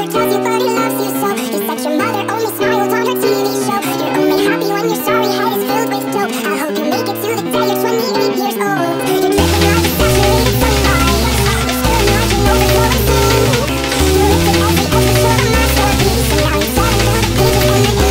never tells you, but he loves you so. He said your mother only smiles on her TV show. You're only happy when your sorry head is filled with dope. I hope you make it to the day you're 28 years old. You're dripping like a saturated sunlight. You're spilling like you're over your routine. You lifted every episode of masterpiece, and now you're selling all the pages on the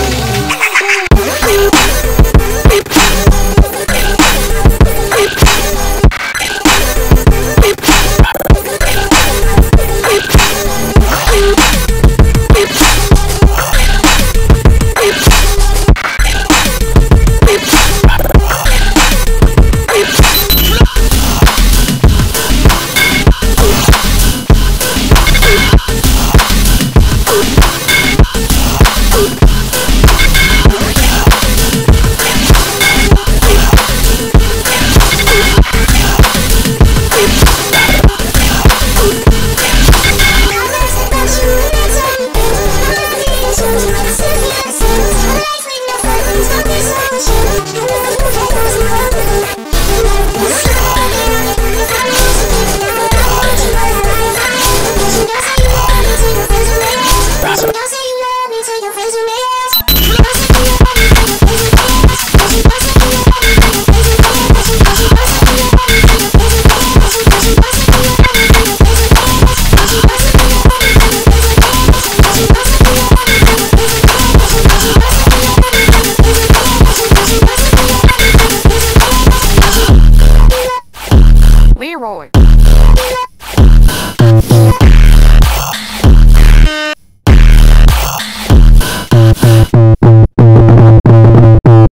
Leroy.